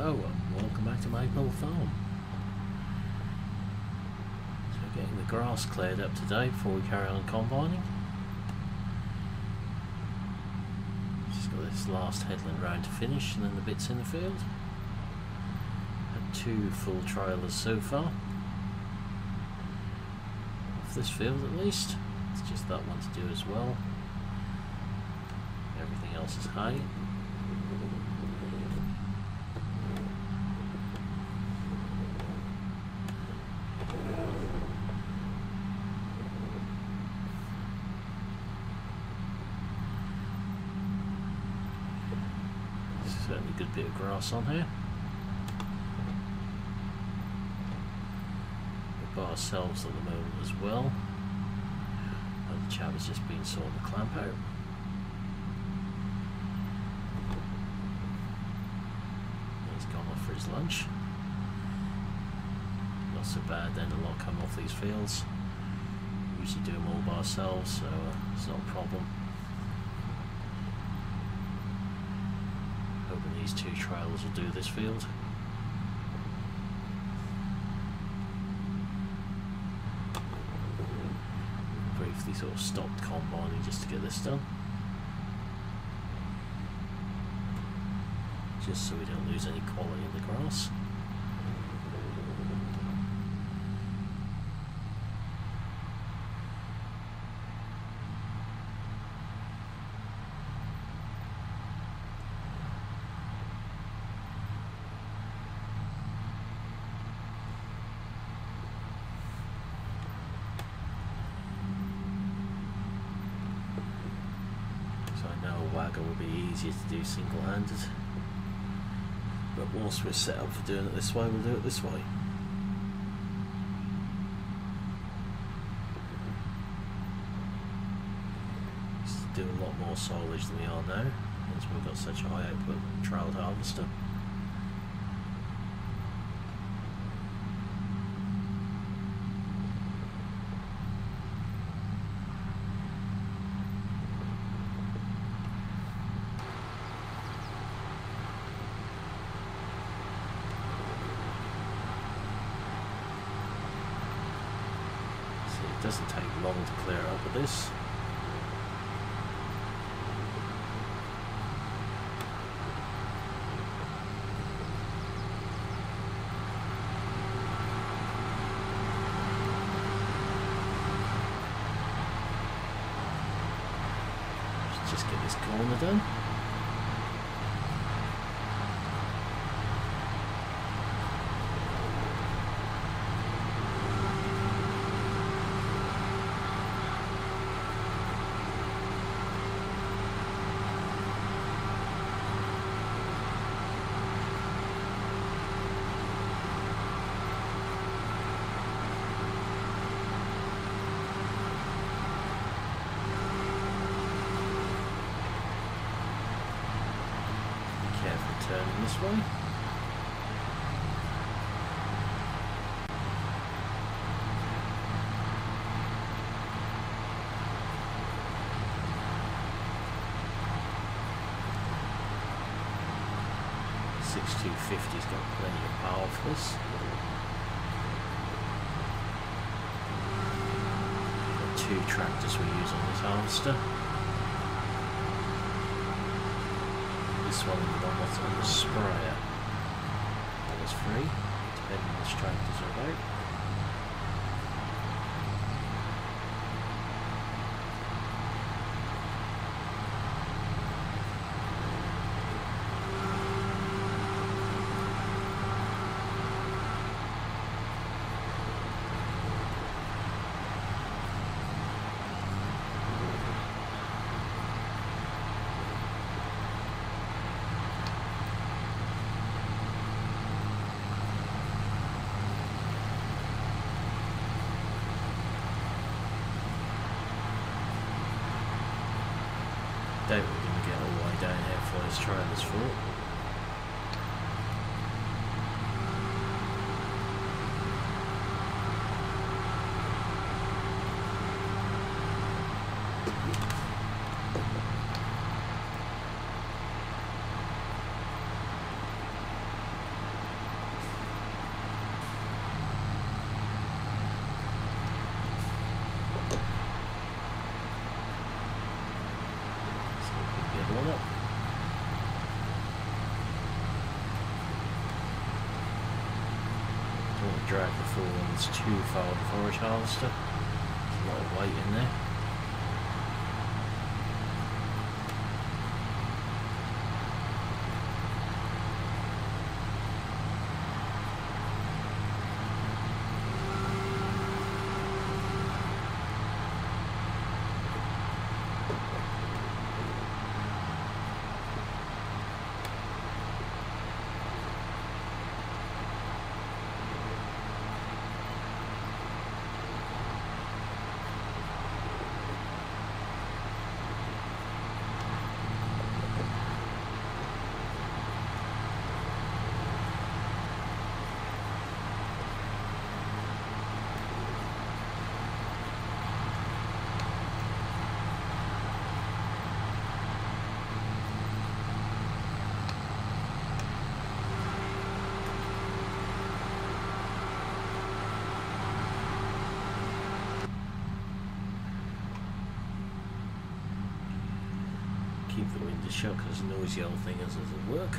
Hello and welcome back to Maypole Farm. So we're getting the grass cleared up today before we carry on combining. Just got this last headland round to finish and then the bits in the field. Had 2 full trailers so far. Off this field at least. It's just that one to do as well. Everything else is hay. Certainly a good bit of grass on here. We're by ourselves at the moment as well. The chap has just been sawing the clamp out. He's gone off for his lunch. Not so bad then, a lot come off these fields. We usually do them all by ourselves, so it's not a problem. Hoping these 2 trailers will do this field. Briefly sort of stopped combining just to get this done. Just so we don't lose any quality in the grass. Wagger will be easier to do single-handed, but once we're set up for doing it this way, we'll do it this way. Used to do a lot more silage than we are now, once we've got such a high output trailed harvester. It doesn't take long to clear up with this. Let's just get this corner done. Turning this way. $6250's got plenty of power for this. Got 2 tractors we use on this harvester. This one and the one that's on the sprayer. That was free, depending on which tractors are about. Doubt we're going to get all the way down here for this trailer's full. drag the forwards too far with the forage harvester. There's a lot of weight in there. Keep the window shut because the noisy old thing doesn't work.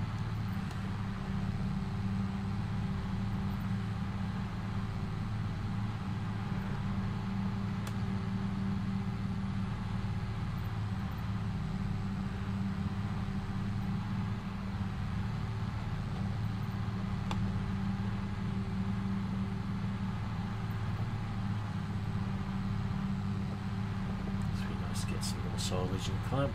It's really nice to get some more silage and clamp.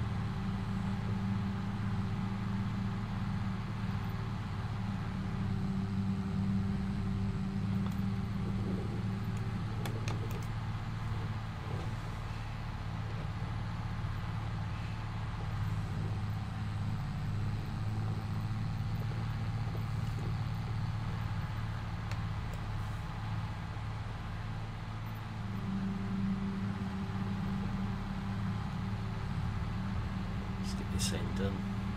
This end done.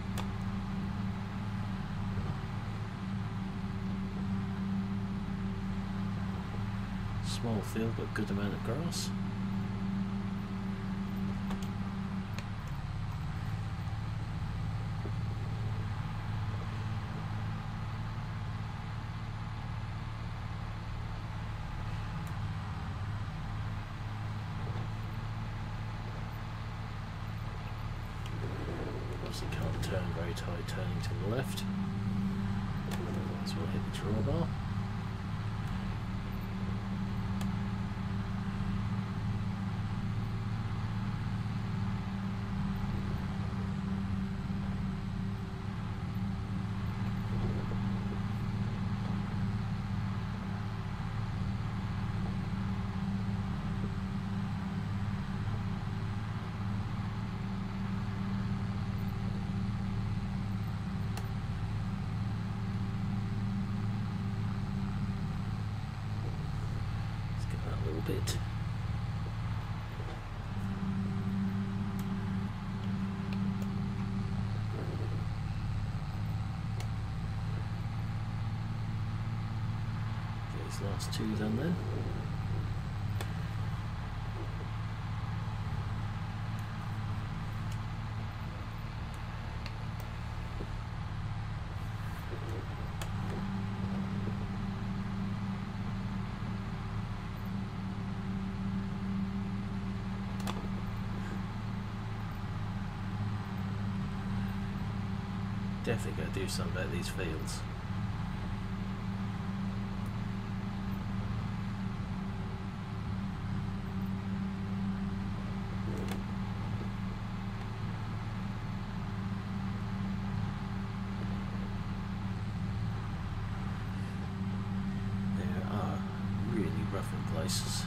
Small field but good amount of grass. It can't turn very tight, turning to the left. Otherwise we'll hit the drawbar. Bit. These last two done then. Definitely go do something about these fields. There are really rough in places.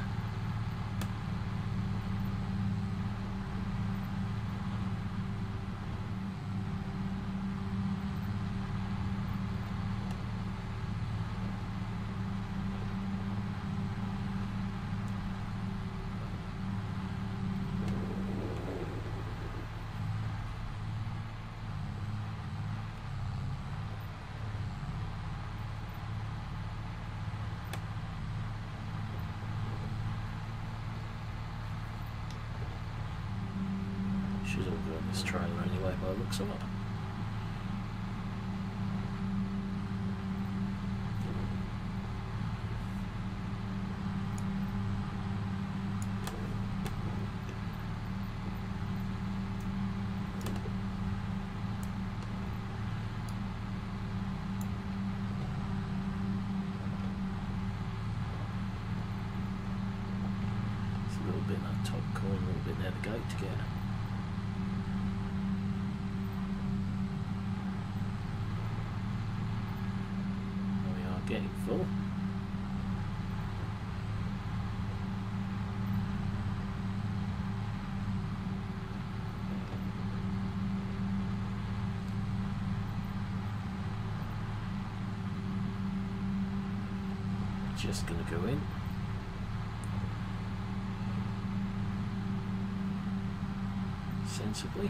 Should all go on this trailer anyway by the looks of it. little bit in that top corner, a little bit near the gate to get. We are getting full. Just going to go in. Sensibly.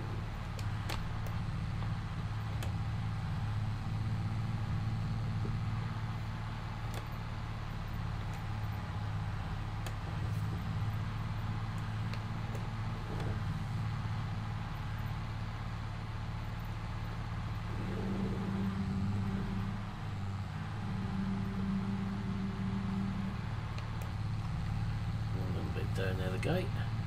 Down near the gate.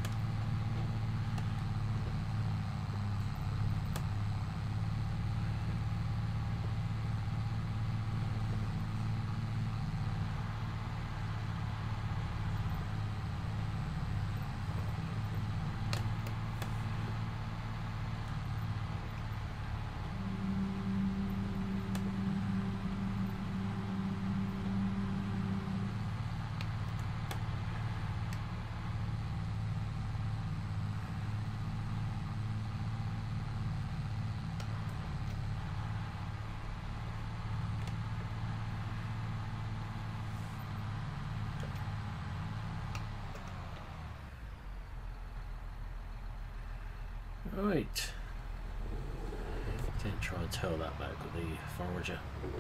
Right. Didn't try and tell that back with the forager.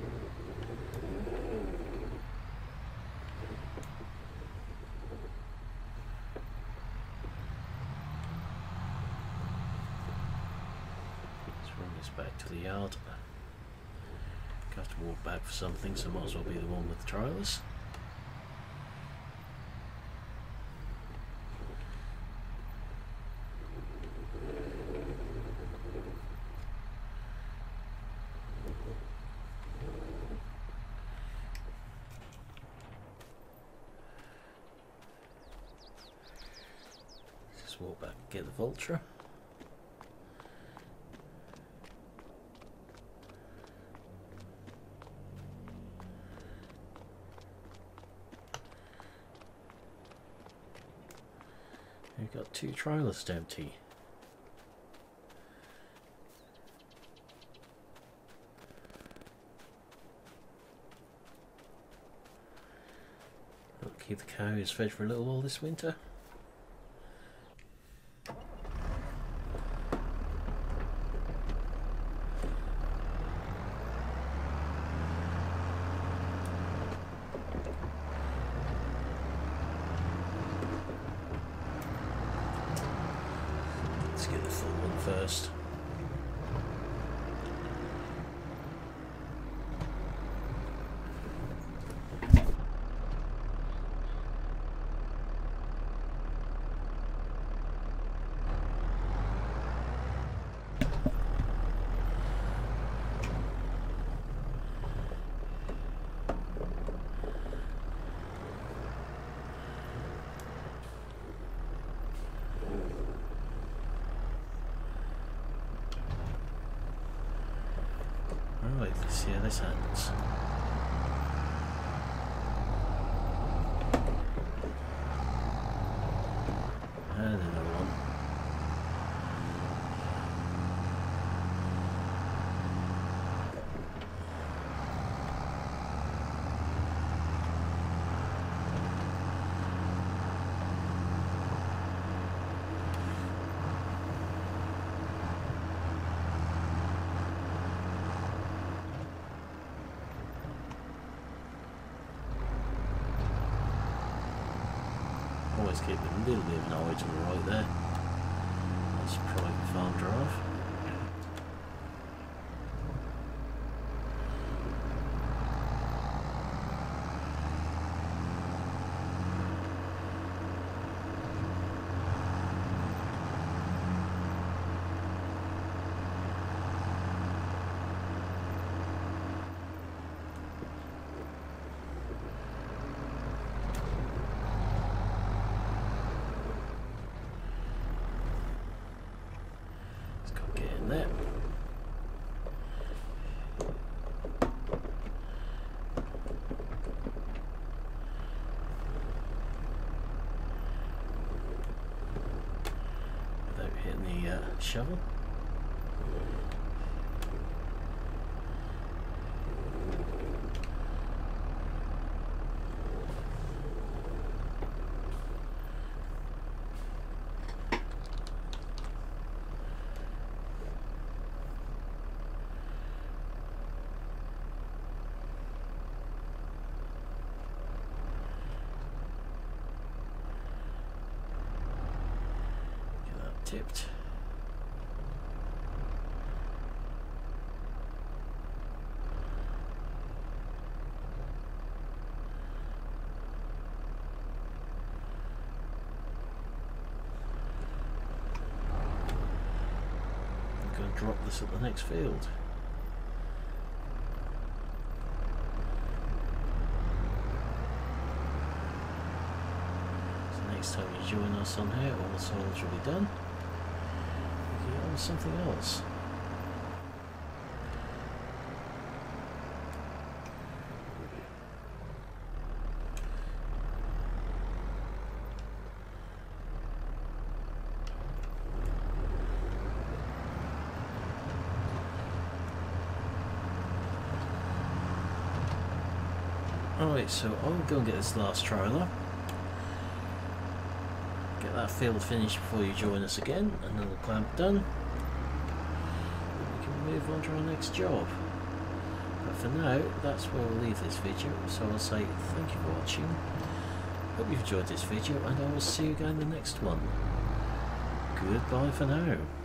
Let's run this back to the yard. Got to walk back for something, so might as well be the one with the trailers. Walk back and get the Vulture. We've got 2 trailers empty. I'll keep the cows fed for a little while this winter. Let's get the full one first. Right, let's see how this happens. And another one. Always keep a little bit of an eye to the right there. That's private farm drive. Can't get in there. Without hitting the shovel. Tipped. I'm going to drop this at the next field. So next time you join us on here, all the soils will be done. On something else. Alright, so I'll go and get this last trailer. Get that field finished before you join us again, another clamp done. Move on to our next job. But for now, that's where we'll leave this video, so I'll say thank you for watching. Hope you've enjoyed this video, and I will see you again in the next one. Goodbye for now.